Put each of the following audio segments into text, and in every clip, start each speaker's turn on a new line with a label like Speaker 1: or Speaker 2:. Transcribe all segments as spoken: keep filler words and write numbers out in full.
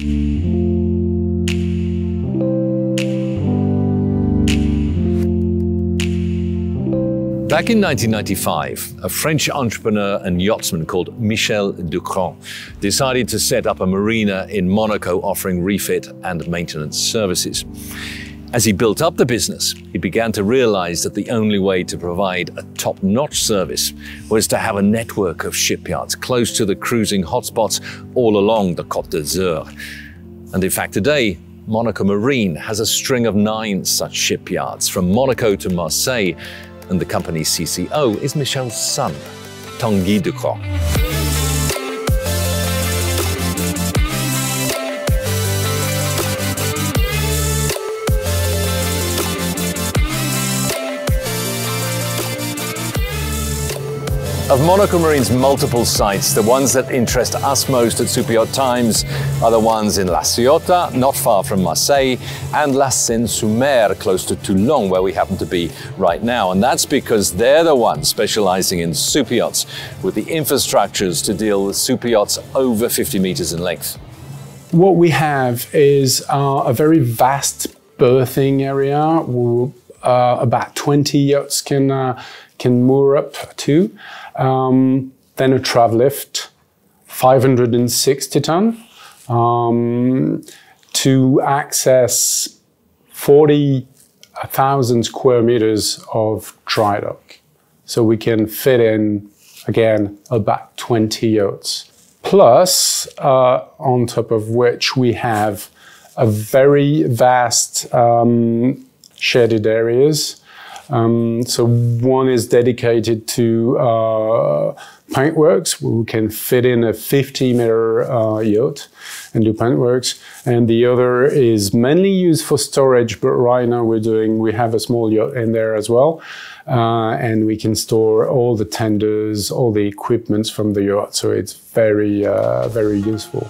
Speaker 1: Back in nineteen ninety-five, a French entrepreneur and yachtsman called Michel Ducrot decided to set up a marina in Monaco offering refit and maintenance services. As he built up the business, he began to realize that the only way to provide a top-notch service was to have a network of shipyards close to the cruising hotspots all along the Côte d'Azur. And in fact, today, Monaco Marine has a string of nine such shipyards, from Monaco to Marseille, and the company's C C O is Michel's son, Tanguy Ducrot. Of Monaco Marine's multiple sites, the ones that interest us most at Superyacht Times are the ones in La Ciotat, not far from Marseille, and La Seyne-Toulon, close to Toulon, where we happen to be right now. And that's because they're the ones specializing in superyachts, with the infrastructures to deal with superyachts over fifty meters in length.
Speaker 2: What we have is uh, a very vast berthing area where uh, about twenty yachts can, uh, can moor up to. Um, then a trav lift, five hundred sixty ton, um, to access forty thousand square meters of dry dock. So we can fit in, again, about twenty yachts. Plus, uh, on top of which we have a very vast um, shaded areas. Um, so one is dedicated to uh, paintworks, where we can fit in a fifty meter uh, yacht and do paintworks. And the other is mainly used for storage, but right now we're doing, we have a small yacht in there as well. Uh, and we can store all the tenders, all the equipments from the yacht. So it's very, uh, very useful.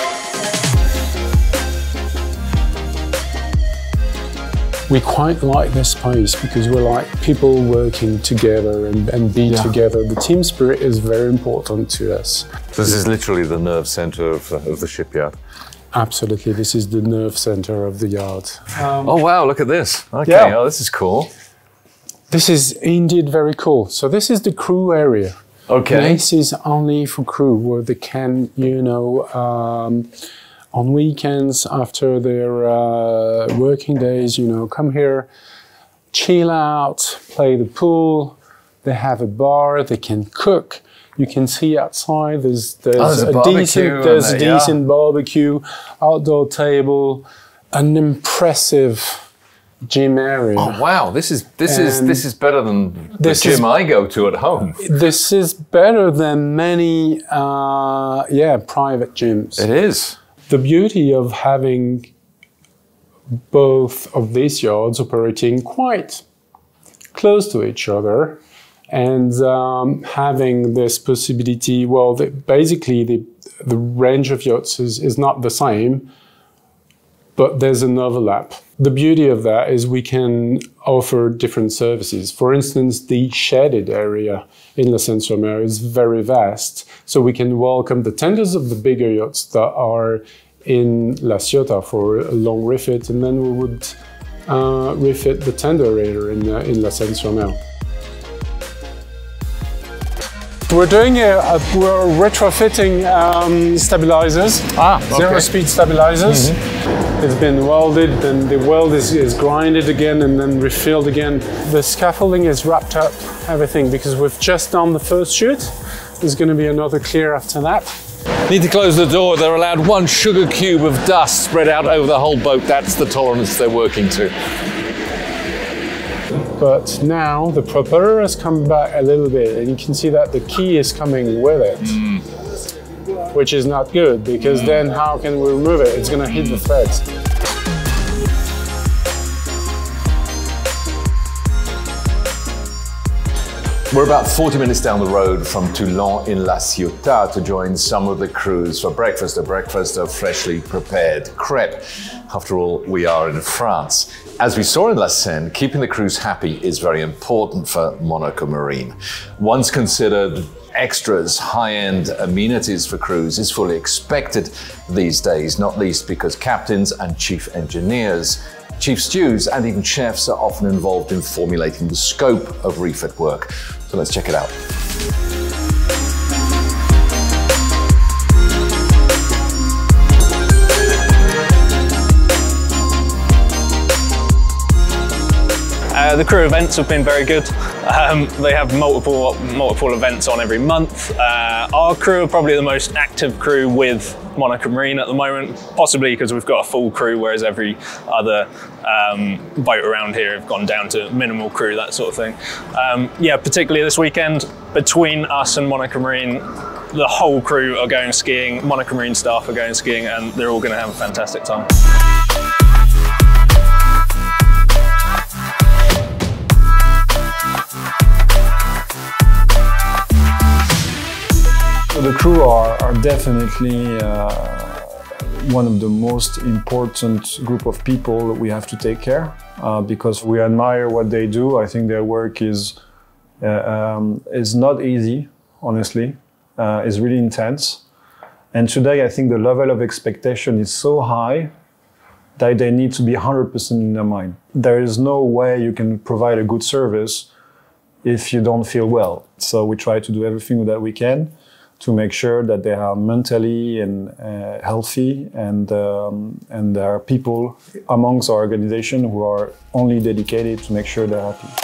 Speaker 2: We quite like this space because we're like people working together and, and be yeah. together. The team spirit is very important to us.
Speaker 1: This is literally the nerve center of, uh, of the shipyard.
Speaker 2: Absolutely, this is the nerve center of the yard. Um,
Speaker 1: oh wow, look at this. Okay, yeah. Oh, this is cool.
Speaker 2: This is indeed very cool. So this is the crew area.
Speaker 1: Okay.
Speaker 2: This is only for crew where they can, you know, um, on weekends, after their uh, working days, you know, come here, chill out, play the pool. They have a bar, they can cook. You can see outside, there's, there's,
Speaker 1: oh, there's a,
Speaker 2: a decent, there's a
Speaker 1: yeah.
Speaker 2: decent barbecue, outdoor table, an impressive gym area.
Speaker 1: Oh wow, this is this and is this is better than the gym is, I go to at home.
Speaker 2: This is better than many, uh, yeah, private gyms.
Speaker 1: It is.
Speaker 2: The beauty of having both of these yards operating quite close to each other and um, having this possibility, well, the, basically the, the range of yachts is, is not the same, but there's an overlap. The beauty of that is we can offer different services. For instance, the shaded area in La Seyne-Toulon is very vast, so we can welcome the tenders of the bigger yachts that are in La Ciotat for a long refit, and then we would uh, refit the tender area in, uh, in La Seyne-Toulon. We're doing a, a we're retrofitting um, stabilizers,
Speaker 1: ah, okay.
Speaker 2: zero speed stabilizers. Mm-hmm. It's been welded, then the weld is, is grinded again and then refilled again. The scaffolding is wrapped up, everything, because we've just done the first shoot. There's going to be another clear after that.
Speaker 1: Need to close the door. They're allowed one sugar cube of dust spread out over the whole boat. That's the tolerance they're working to.
Speaker 2: But now the propeller has come back a little bit, and you can see that the key is coming with it, mm. which is not good, because mm. then how can we remove it? It's going to hit the threads.
Speaker 1: We're about forty minutes down the road from Toulon in La Ciotat to join some of the crews for breakfast, a breakfast of freshly prepared crêpes. After all, we are in France. As we saw in La Seine, keeping the crews happy is very important for Monaco Marine. Once considered extras, high-end amenities for crews is fully expected these days, not least because captains and chief engineers, chief stewards and even chefs are often involved in formulating the scope of refit work. So let's check it out.
Speaker 3: Uh, the crew events have been very good. Um, they have multiple multiple events on every month. Uh, our crew are probably the most active crew with Monaco Marine at the moment, possibly because we've got a full crew, whereas every other um, boat around here have gone down to minimal crew, that sort of thing. Um, yeah, particularly this weekend, between us and Monaco Marine, the whole crew are going skiing, Monaco Marine staff are going skiing, and they're all going to have a fantastic time.
Speaker 4: The crew are, are definitely uh, one of the most important group of people we have to take care uh, because we admire what they do. I think their work is, uh, um, is not easy, honestly. Uh, it's really intense. And today I think the level of expectation is so high that they need to be one hundred percent in their mind. There is no way you can provide a good service if you don't feel well. So we try to do everything that we can to make sure that they are mentally and uh, healthy, and um, and there are people amongst our organization who are only dedicated to make sure they're happy.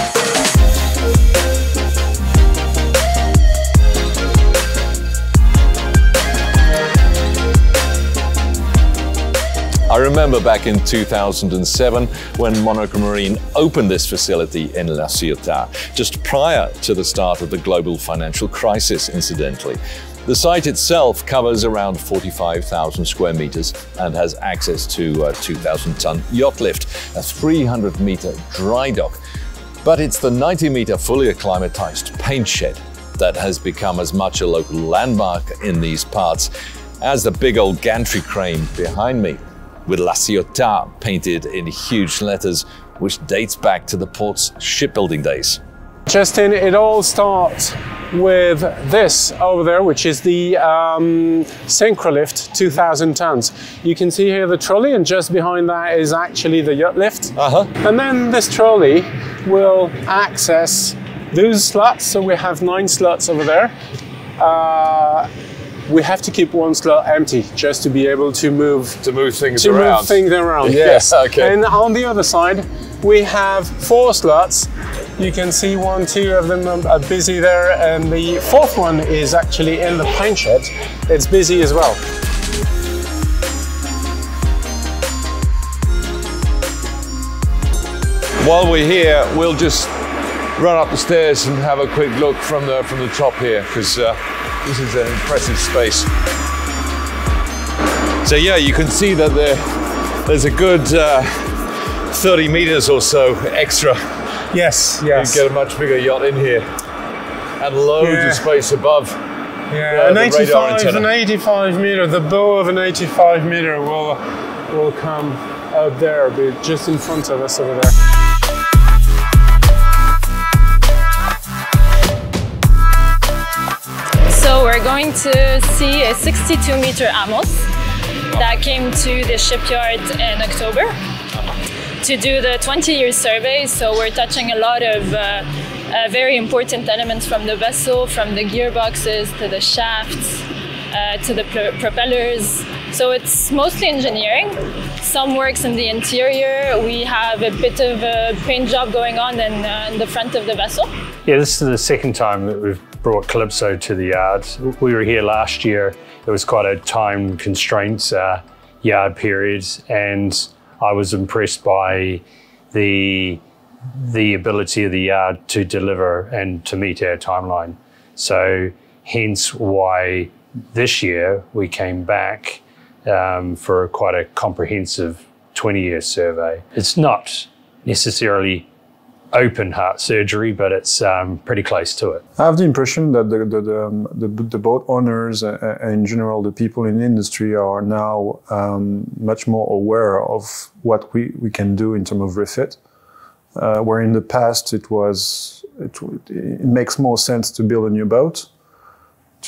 Speaker 1: I remember back in two thousand seven when Monaco Marine opened this facility in La Ciotat, just prior to the start of the global financial crisis, incidentally. The site itself covers around forty-five thousand square meters and has access to a two thousand ton yacht lift, a three hundred meter dry dock. But it's the ninety meter fully acclimatized paint shed that has become as much a local landmark in these parts as the big old gantry crane behind me, with La Ciotat painted in huge letters, which dates back to the port's shipbuilding days.
Speaker 2: Justin, it all starts with this over there, which is the um, Syncrolift two thousand tons. You can see here the trolley, and just behind that is actually the yacht lift.
Speaker 1: Uh-huh.
Speaker 2: And then this trolley will access those slots, so we have nine slots over there. Uh, We have to keep one slot empty just to be able to move
Speaker 1: To move things
Speaker 2: to
Speaker 1: around.
Speaker 2: move things around.
Speaker 1: Yes, okay.
Speaker 2: And on the other side, we have four slots. You can see one, two of them are busy there, and the fourth one is actually in the paint shed. It's busy as well.
Speaker 1: While we're here, we'll just run up the stairs and have a quick look from the from the top here, because uh, this is an impressive space. So yeah, you can see that there, there's a good uh, thirty meters or so extra.
Speaker 2: Yes,
Speaker 1: You
Speaker 2: yes.
Speaker 1: can get a much bigger yacht in here, and loads
Speaker 2: Yeah.
Speaker 1: of space above.
Speaker 2: Yeah,
Speaker 1: uh,
Speaker 2: an
Speaker 1: the radar
Speaker 2: eighty-five,
Speaker 1: antenna.
Speaker 2: an eighty-five meter, the bow of an eighty-five meter will will come out there, but just in front of us over there.
Speaker 5: So we're going to see a sixty-two meter Amos that came to the shipyard in October to do the twenty year survey. So we're touching a lot of uh, uh, very important elements from the vessel, from the gearboxes to the shafts, uh, to the pro propellers. So it's mostly engineering. Some works in the interior. We have a bit of a paint job going on in, uh, in the front of the vessel.
Speaker 3: Yeah, this is the second time that we've brought Calypso to the yard. We were here last year. It was quite a time constraint uh, yard period, and I was impressed by the the ability of the yard to deliver and to meet our timeline. So hence why this year we came back um, for quite a comprehensive twenty year survey. It's not necessarily open heart surgery, but it's um, pretty close to it.
Speaker 4: I have the impression that the, the, the, um, the, the boat owners uh, and in general the people in the industry are now um, much more aware of what we, we can do in terms of refit. Uh, where in the past it was, it, it makes more sense to build a new boat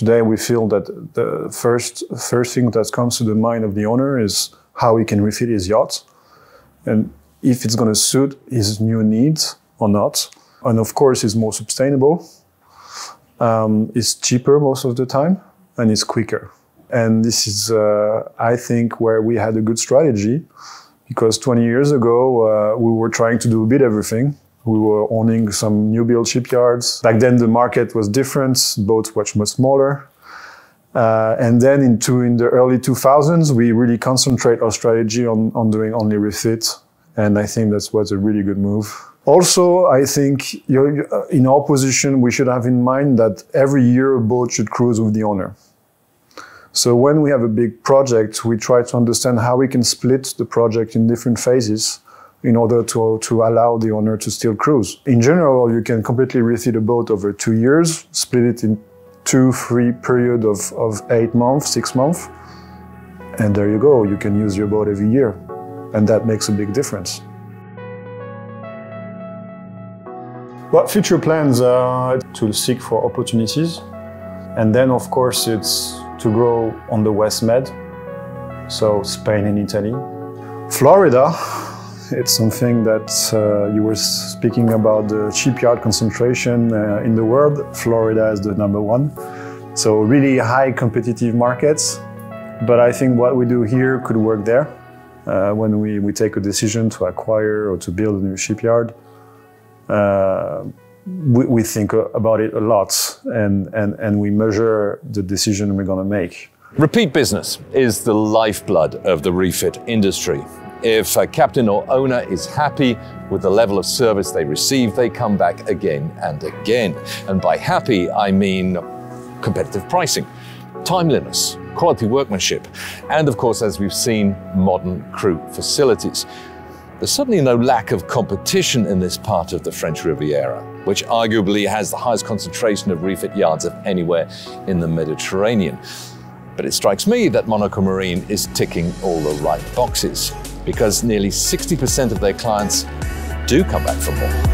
Speaker 4: Today we feel that the first, first thing that comes to the mind of the owner is how he can refit his yacht and if it's going to suit his new needs or not. And of course it's more sustainable, um, it's cheaper most of the time, and it's quicker. And this is, uh, I think, where we had a good strategy, because twenty years ago uh, we were trying to do a bit everything. We were owning some new build shipyards. Back then the market was different, boats were much smaller. Uh, and then into in the early two thousands, we really concentrate our strategy on, on doing only refit. And I think that was a really good move. Also, I think you know, in our position, we should have in mind that every year a boat should cruise with the owner. So when we have a big project, we try to understand how we can split the project in different phases in order to, to allow the owner to still cruise. In general, you can completely refit a boat over two years, split it in two, three period of, of eight months, six months, and there you go. You can use your boat every year, and that makes a big difference. Well, future plans are to seek for opportunities, and then of course it's to grow on the West Med, so Spain and Italy. Florida, it's something that uh, you were speaking about the shipyard concentration uh, in the world. Florida is the number one. So really high competitive markets, but I think what we do here could work there. Uh, when we, we take a decision to acquire or to build a new shipyard, uh, we, we think about it a lot, and, and, and we measure the decision we're going to make.
Speaker 1: Repeat business is the lifeblood of the refit industry. If a captain or owner is happy with the level of service they receive, they come back again and again. And by happy, I mean competitive pricing, timeliness, quality workmanship, and of course, as we've seen, modern crew facilities. There's certainly no lack of competition in this part of the French Riviera, which arguably has the highest concentration of refit yards of anywhere in the Mediterranean. But it strikes me that Monaco Marine is ticking all the right boxes, because nearly sixty percent of their clients do come back for more.